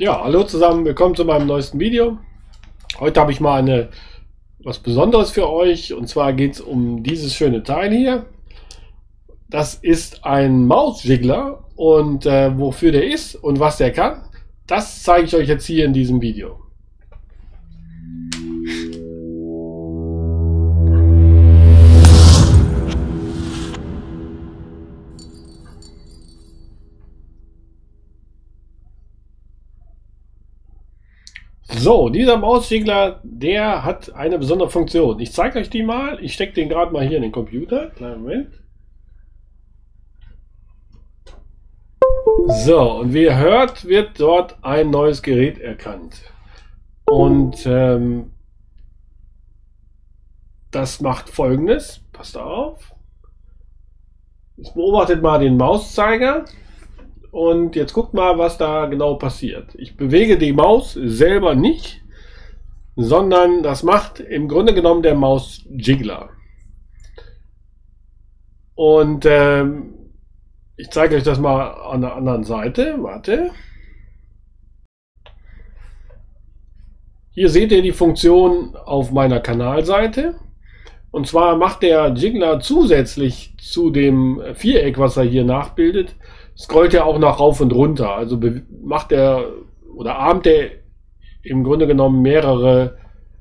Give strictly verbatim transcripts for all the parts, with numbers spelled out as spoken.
Ja, hallo zusammen, willkommen zu meinem neuesten Video. Heute habe ich mal eine was Besonderes für euch, und zwar geht es um dieses schöne Teil hier. Das ist ein Mausjiggler, und äh, wofür der ist und was der kann, das zeige ich euch jetzt hier in diesem Video. So, dieser Mausjiggler, der hat eine besondere Funktion. Ich zeige euch die mal. Ich stecke den gerade mal hier in den Computer. Kleinen Moment. So, und wie ihr hört, wird dort ein neues Gerät erkannt. Und ähm, das macht Folgendes. Passt auf. Jetzt beobachtet mal den Mauszeiger. Und jetzt guckt mal, was da genau passiert. Ich bewege die Maus selber nicht, sondern das macht im Grunde genommen der Mausjiggler. Und ähm, ich zeige euch das mal an der anderen Seite. Warte. Hier seht ihr die Funktion auf meiner Kanalseite. Und zwar macht der Jiggler zusätzlich zu dem Viereck, was er hier nachbildet, scrollt er auch nach rauf und runter. Also macht er oder ahmt er im Grunde genommen mehrere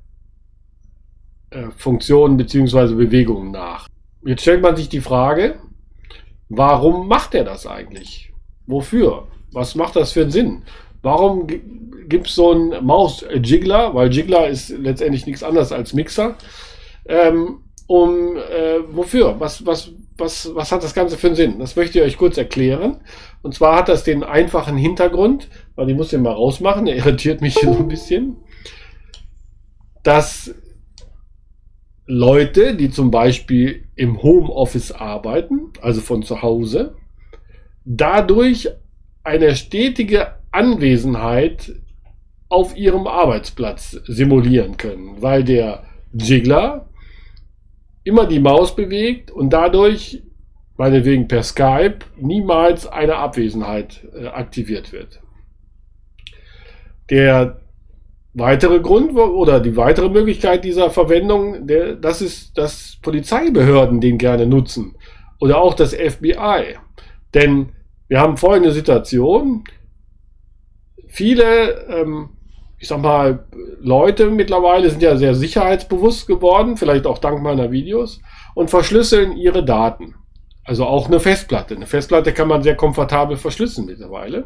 äh, Funktionen bzw. Bewegungen nach. Jetzt stellt man sich die Frage, warum macht er das eigentlich? Wofür? Was macht das für einen Sinn? Warum gibt es so einen Maus-Jiggler? Weil Jiggler ist letztendlich nichts anderes als Mixer. Ähm, um äh, wofür? Was, was, was, was hat das Ganze für einen Sinn? Das möchte ich euch kurz erklären. Und zwar hat das den einfachen Hintergrund, weil ich muss den mal rausmachen, der irritiert mich hier so ein bisschen, dass Leute, die zum Beispiel im Homeoffice arbeiten, also von zu Hause, dadurch eine stetige Anwesenheit auf ihrem Arbeitsplatz simulieren können, weil der Jiggler immer die Maus bewegt und dadurch, meinetwegen per Skype, niemals eine Abwesenheit äh, aktiviert wird. Der weitere Grund oder die weitere Möglichkeit dieser Verwendung, der, das ist, dass Polizeibehörden den gerne nutzen oder auch das F B I. Denn wir haben folgende Situation: Viele ähm, ich sag mal, Leute mittlerweile sind ja sehr sicherheitsbewusst geworden, vielleicht auch dank meiner Videos, und verschlüsseln ihre Daten. Also auch eine Festplatte. Eine Festplatte kann man sehr komfortabel verschlüsseln mittlerweile.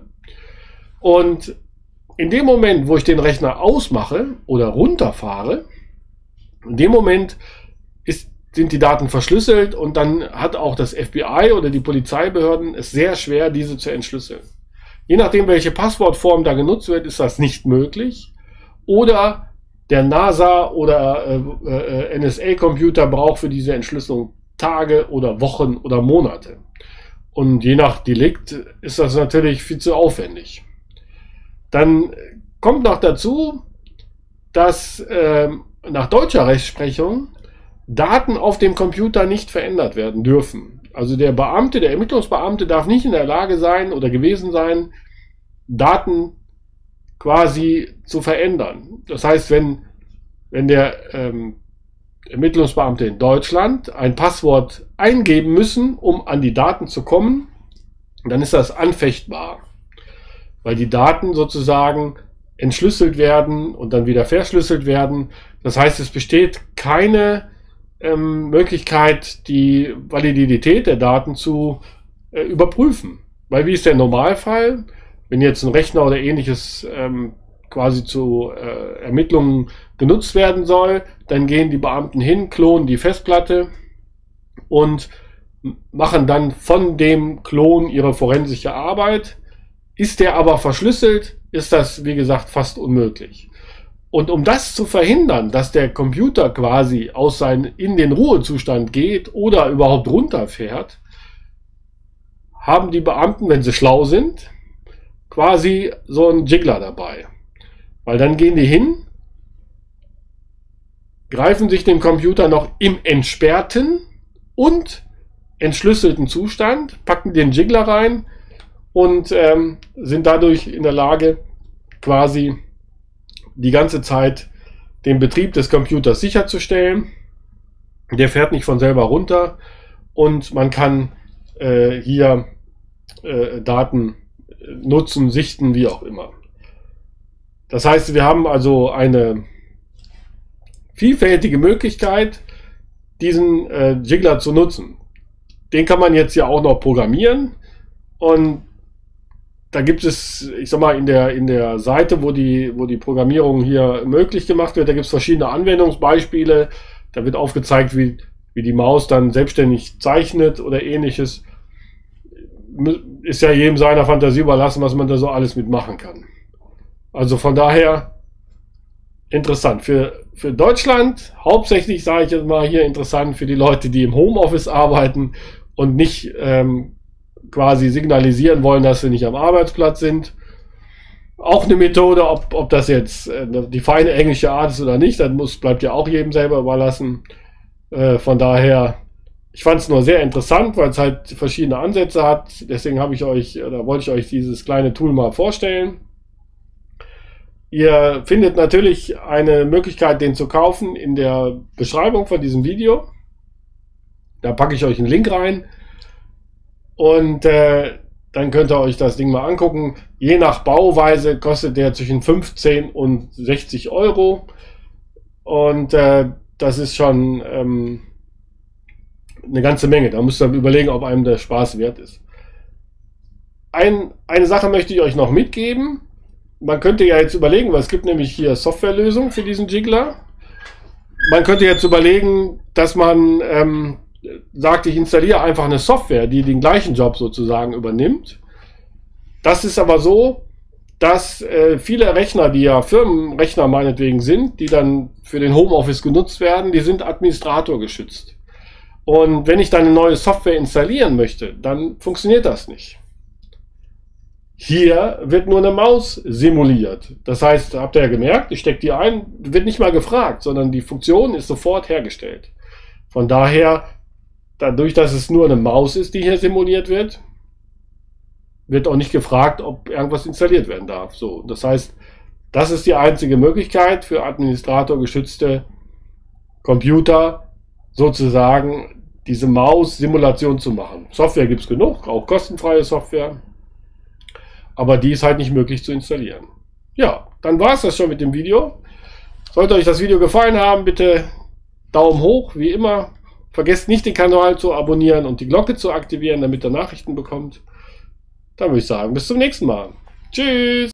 Und in dem Moment, wo ich den Rechner ausmache oder runterfahre, in dem Moment ist, sind die Daten verschlüsselt, und dann hat auch das F B I oder die Polizeibehörden es sehr schwer, diese zu entschlüsseln. Je nachdem, welche Passwortform da genutzt wird, ist das nicht möglich. Oder der NASA oder äh, äh, N S A-Computer braucht für diese Entschlüsselung Tage oder Wochen oder Monate. Und je nach Delikt ist das natürlich viel zu aufwendig. Dann kommt noch dazu, dass äh, nach deutscher Rechtsprechung Daten auf dem Computer nicht verändert werden dürfen. Also der Beamte, der Ermittlungsbeamte darf nicht in der Lage sein oder gewesen sein, Daten quasi zu verändern. Das heißt, wenn, wenn der ähm, Ermittlungsbeamte in Deutschland ein Passwort eingeben müssen, um an die Daten zu kommen, dann ist das anfechtbar, weil die Daten sozusagen entschlüsselt werden und dann wieder verschlüsselt werden. Das heißt, es besteht keine ähm, Möglichkeit, die Validität der Daten zu äh, überprüfen. Weil wie ist der Normalfall? Wenn jetzt ein Rechner oder ähnliches ähm, quasi zu äh, Ermittlungen genutzt werden soll, dann gehen die Beamten hin, klonen die Festplatte und machen dann von dem Klon ihre forensische Arbeit. Ist der aber verschlüsselt, ist das, wie gesagt, fast unmöglich. Und um das zu verhindern, dass der Computer quasi aus seinen, in den Ruhezustand geht oder überhaupt runterfährt, haben die Beamten, wenn sie schlau sind, quasi so einen Jiggler dabei. Weil dann gehen die hin, greifen sich den Computer noch im entsperrten und entschlüsselten Zustand, packen den Jiggler rein und ähm, sind dadurch in der Lage, quasi die ganze Zeit den Betrieb des Computers sicherzustellen. Der fährt nicht von selber runter und man kann äh, hier äh, Daten nutzen, sichten, wie auch immer. Das heißt, wir haben also eine vielfältige Möglichkeit, diesen äh, Jiggler zu nutzen. Den kann man jetzt ja auch noch programmieren und da gibt es, ich sag mal, in der, in der Seite, wo die, wo die Programmierung hier möglich gemacht wird, da gibt es verschiedene Anwendungsbeispiele. Da wird aufgezeigt, wie, wie die Maus dann selbstständig zeichnet oder ähnliches. Ist ja jedem seiner Fantasie überlassen, was man da so alles mitmachen kann. Also von daher interessant. Für, für Deutschland, hauptsächlich sage ich jetzt mal hier interessant für die Leute, die im Homeoffice arbeiten und nicht ähm, quasi signalisieren wollen, dass sie nicht am Arbeitsplatz sind. Auch eine Methode, ob, ob das jetzt äh, die feine englische Art ist oder nicht, das muss, bleibt ja auch jedem selber überlassen. Äh, von daher, ich fand es nur sehr interessant, weil es halt verschiedene Ansätze hat. Deswegen habe ich euch, oder wollte ich euch dieses kleine Tool mal vorstellen. Ihr findet natürlich eine Möglichkeit, den zu kaufen in der Beschreibung von diesem Video. Da packe ich euch einen Link rein. Und äh, dann könnt ihr euch das Ding mal angucken. Je nach Bauweise kostet der zwischen fünfzehn und sechzig Euro. Und äh, das ist schon ähm, eine ganze Menge. Da müsst ihr überlegen, ob einem der Spaß wert ist. Ein, eine Sache möchte ich euch noch mitgeben. Man könnte ja jetzt überlegen, weil es gibt nämlich hier Softwarelösungen für diesen Jiggler. Man könnte jetzt überlegen, dass man ähm, sagt, ich installiere einfach eine Software, die den gleichen Job sozusagen übernimmt. Das ist aber so, dass äh, viele Rechner, die ja Firmenrechner meinetwegen sind, die dann für den Homeoffice genutzt werden, die sind Administrator geschützt. Und wenn ich dann eine neue Software installieren möchte, dann funktioniert das nicht. Hier wird nur eine Maus simuliert. Das heißt, habt ihr ja gemerkt, ich stecke die ein, wird nicht mal gefragt, sondern die Funktion ist sofort hergestellt. Von daher, dadurch, dass es nur eine Maus ist, die hier simuliert wird, wird auch nicht gefragt, ob irgendwas installiert werden darf. So, das heißt, das ist die einzige Möglichkeit für Administrator geschützte Computer, sozusagen diese Maus-Simulation zu machen. Software gibt es genug, auch kostenfreie Software, aber die ist halt nicht möglich zu installieren. Ja, dann war es das schon mit dem Video. Sollte euch das Video gefallen haben, bitte Daumen hoch, wie immer. Vergesst nicht, den Kanal zu abonnieren und die Glocke zu aktivieren, damit ihr Nachrichten bekommt. Dann würde ich sagen, bis zum nächsten Mal. Tschüss!